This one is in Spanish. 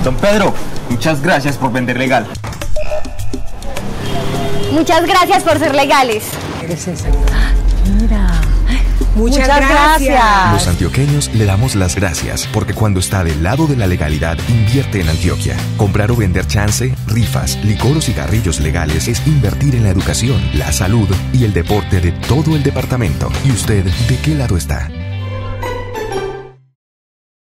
Don Pedro, muchas gracias por vender legal. Muchas gracias por ser legales. Mira. Muchas gracias. Los antioqueños le damos las gracias porque cuando está del lado de la legalidad, invierte en Antioquia. Comprar o vender chance, rifas, licor o cigarrillos legales es invertir en la educación, la salud y el deporte de todo el departamento. ¿Y usted de qué lado está?